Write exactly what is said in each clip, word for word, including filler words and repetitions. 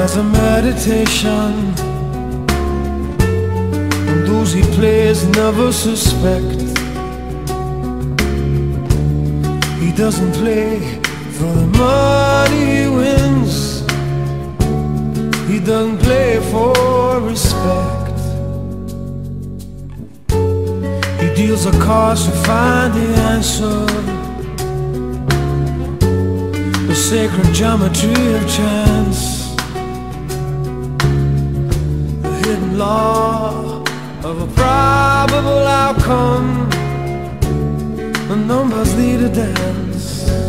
as a meditation, and those he plays never suspect. He doesn't play for the money he wins, he doesn't play for respect. He deals the cards to find the answer, the sacred geometry of chance, the hidden law of a probable outcome. The numbers lead a dance.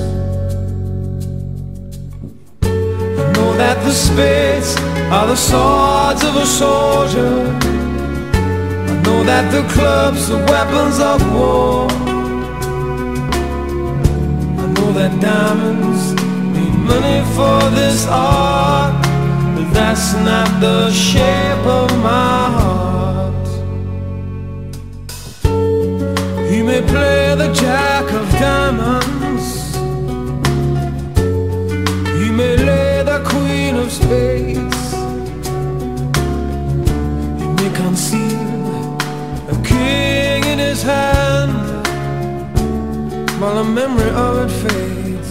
I know that the spades are the swords of a soldier. I know that the clubs are weapons of war. I know that diamonds need money for this art, but that's not the shape of my heart. He may play the jack of diamonds, he may lay the queen of spades, he may conceal a king in his hand while the memory of it fades.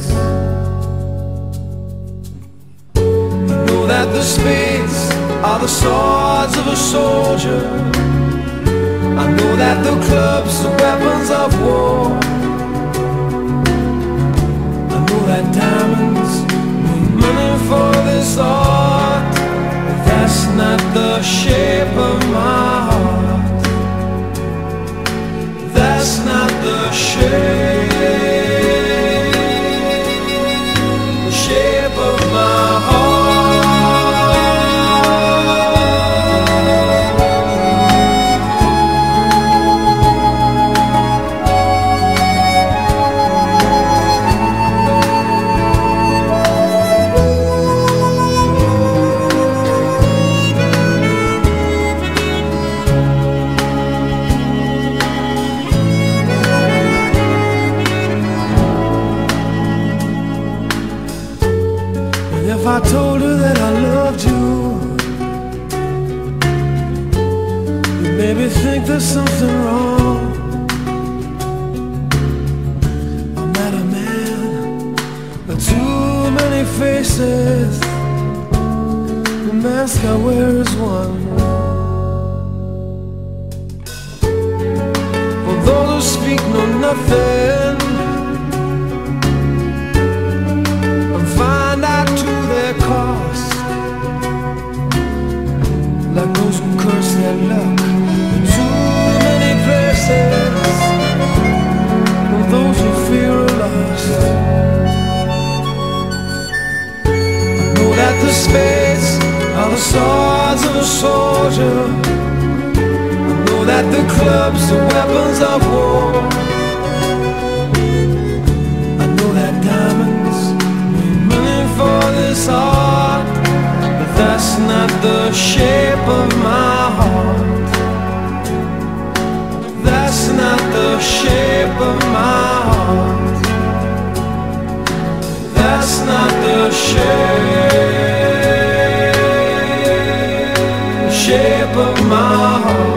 I know that the spades are the swords of a soldier. I know that the clubs are weapons of war. I know that diamonds need money for this art, but that's not the shape of my heart. That's not the shape, the shape of my heart. If I told her that I loved you, you maybe think there's something wrong. I'm not a man with too many faces, the mask I wear is one. For those who speak know nothing and find out to their cost, like those who curse their luck in too many places, or those who fear are lost. I know that the spades are the swords of a soldier. I know that the clubs are weapons of war. I know that diamonds need money for this art, but that's not the shape of my heart. That's not the shape of my heart. That's not the shape, shape of my heart.